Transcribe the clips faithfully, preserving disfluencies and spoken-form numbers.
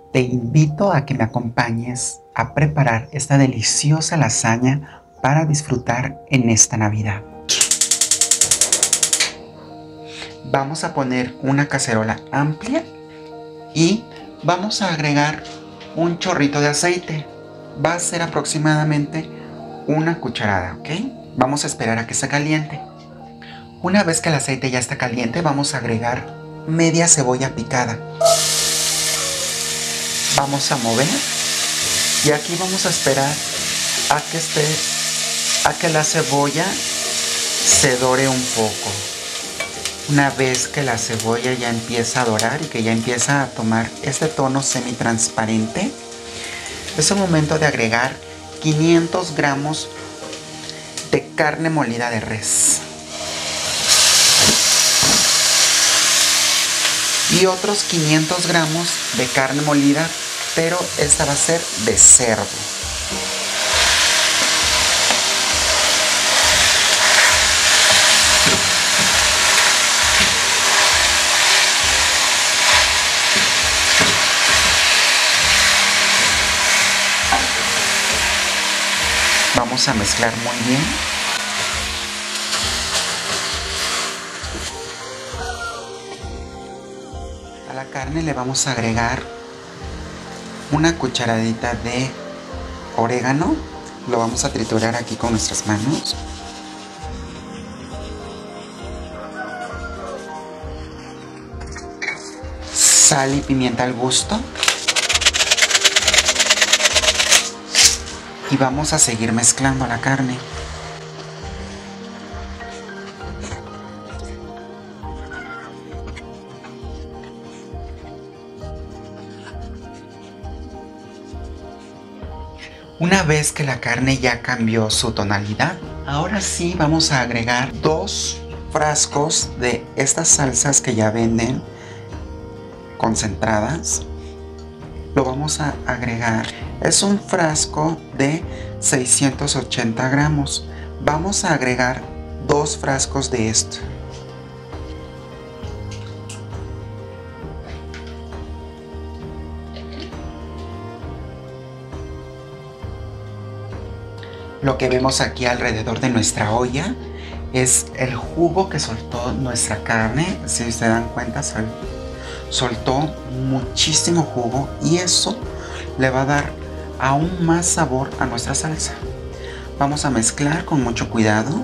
Te invito a que me acompañes a preparar esta deliciosa lasaña para disfrutar en esta Navidad. Vamos a poner una cacerola amplia y vamos a agregar un chorrito de aceite. Va a ser aproximadamente una cucharada, ¿ok? Vamos a esperar a que se caliente. Una vez que el aceite ya está caliente, vamos a agregar media cebolla picada. Vamos a mover y aquí vamos a esperar a que esté, a que la cebolla se dore un poco. Una vez que la cebolla ya empieza a dorar y que ya empieza a tomar este tono semitransparente, es el momento de agregar quinientos gramos de carne molida de res y otros quinientos gramos de carne molida, pero esta va a ser de cerdo. Vamos a mezclar muy bien. A la carne le vamos a agregar una cucharadita de orégano. Lo vamos a triturar aquí con nuestras manos. Sal y pimienta al gusto. Y vamos a seguir mezclando la carne. Una vez que la carne ya cambió su tonalidad, ahora sí vamos a agregar dos frascos de estas salsas que ya venden concentradas. Lo vamos a agregar. Es un frasco de seiscientos ochenta gramos. Vamos a agregar dos frascos de esto. Lo que vemos aquí alrededor de nuestra olla es el jugo que soltó nuestra carne. Si se dan cuenta, sol, soltó muchísimo jugo y eso le va a dar aún más sabor a nuestra salsa. Vamos a mezclar con mucho cuidado.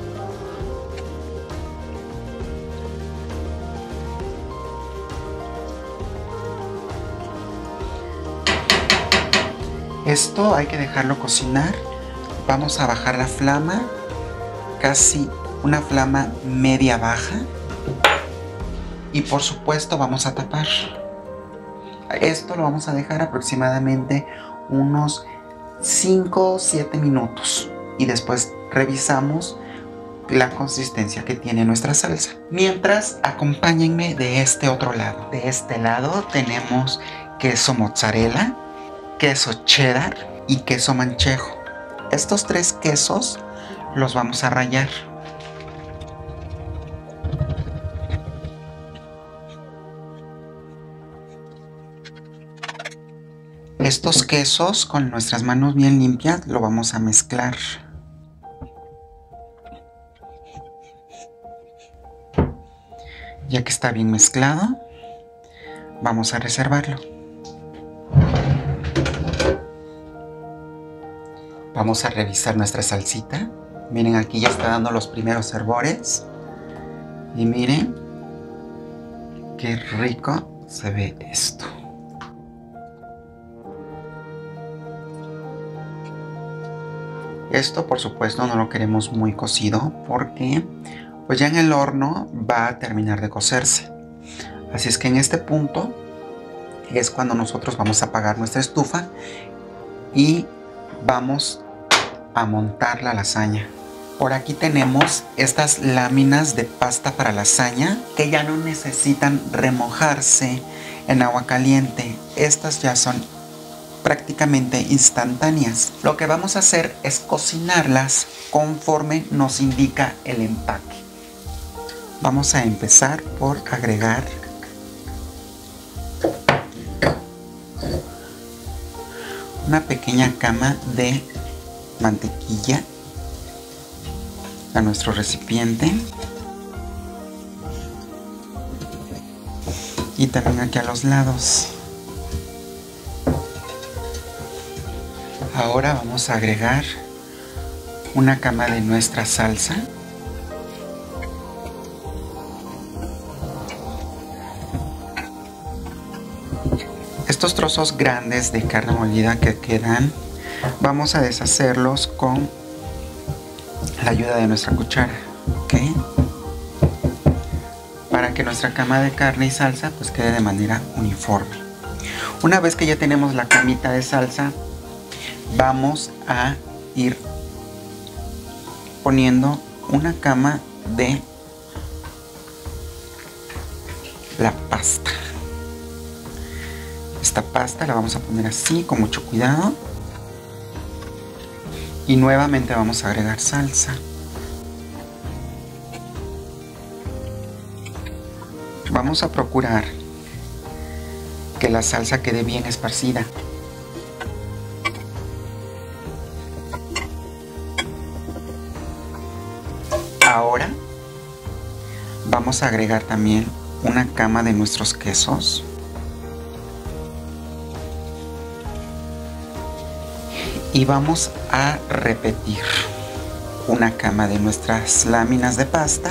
Esto hay que dejarlo cocinar. Vamos a bajar la flama, casi una flama media baja. Y por supuesto vamos a tapar. Esto lo vamos a dejar aproximadamente unos cinco o siete minutos. Y después revisamos la consistencia que tiene nuestra salsa. Mientras, acompáñenme de este otro lado. De este lado tenemos queso mozzarella, queso cheddar y queso manchego. Estos tres quesos los vamos a rallar. Estos quesos con nuestras manos bien limpias lo vamos a mezclar. Ya que está bien mezclado, vamos a reservarlo. Vamos a revisar nuestra salsita. Miren, aquí ya está dando los primeros hervores. Y miren qué rico se ve esto. Esto por supuesto no lo queremos muy cocido porque pues ya en el horno va a terminar de cocerse. Así es que en este punto es cuando nosotros vamos a apagar nuestra estufa y vamos a montar la lasaña. Por aquí tenemos estas láminas de pasta para lasaña que ya no necesitan remojarse en agua caliente. Estas ya son prácticamente instantáneas. Lo que vamos a hacer es cocinarlas conforme nos indica el empaque. Vamos a empezar por agregar una pequeña cama de mantequilla a nuestro recipiente. Y también aquí a los lados. Ahora vamos a agregar una cama de nuestra salsa. Estos trozos grandes de carne molida que quedan, vamos a deshacerlos con la ayuda de nuestra cuchara, ¿ok? Para que nuestra cama de carne y salsa pues quede de manera uniforme. Una vez que ya tenemos la camita de salsa, vamos a ir poniendo una cama de la pasta. Esta pasta la vamos a poner así con mucho cuidado. Y nuevamente vamos a agregar salsa. Vamos a procurar que la salsa quede bien esparcida. Ahora vamos a agregar también una cama de nuestros quesos. Y vamos a repetir una cama de nuestras láminas de pasta,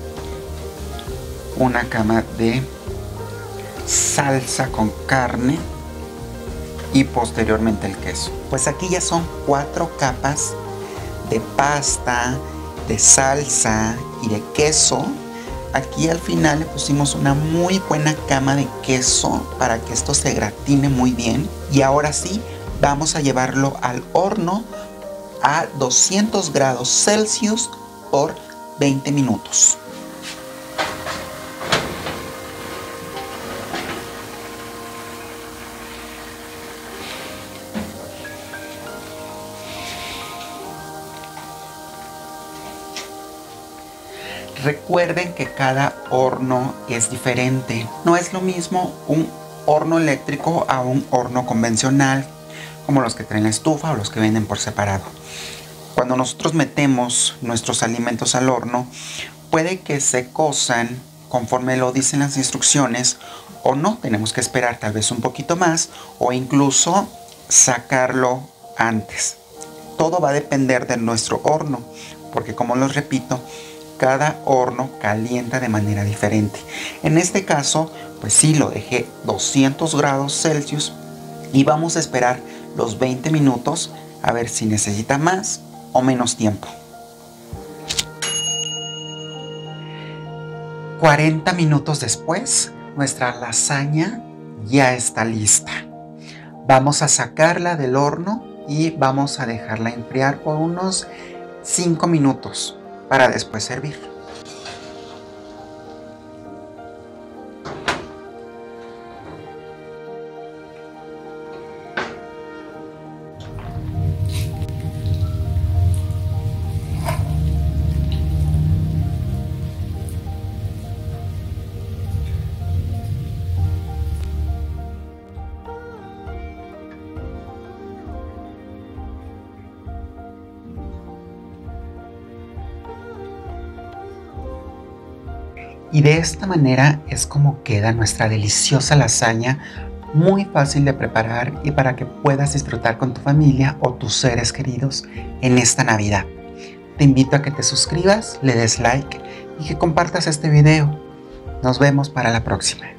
una cama de salsa con carne y posteriormente el queso. Pues aquí ya son cuatro capas de pasta, de salsa y de queso. Aquí al final le pusimos una muy buena cama de queso para que esto se gratine muy bien. Y ahora sí, vamos a llevarlo al horno a doscientos grados Celsius por veinte minutos. Recuerden que cada horno es diferente. No es lo mismo un horno eléctrico a un horno convencional, como los que traen la estufa o los que venden por separado. Cuando nosotros metemos nuestros alimentos al horno, puede que se cosan conforme lo dicen las instrucciones o no. Tenemos que esperar tal vez un poquito más o incluso sacarlo antes. Todo va a depender de nuestro horno, porque como les repito, cada horno calienta de manera diferente. En este caso, pues sí, lo dejé doscientos grados Celsius y vamos a esperar los veinte minutos a ver si necesita más o menos tiempo. cuarenta minutos después, nuestra lasaña ya está lista. Vamos a sacarla del horno y vamos a dejarla enfriar por unos cinco minutos para después servir. Y de esta manera es como queda nuestra deliciosa lasaña, muy fácil de preparar y para que puedas disfrutar con tu familia o tus seres queridos en esta Navidad. Te invito a que te suscribas, le des like y que compartas este video. Nos vemos para la próxima.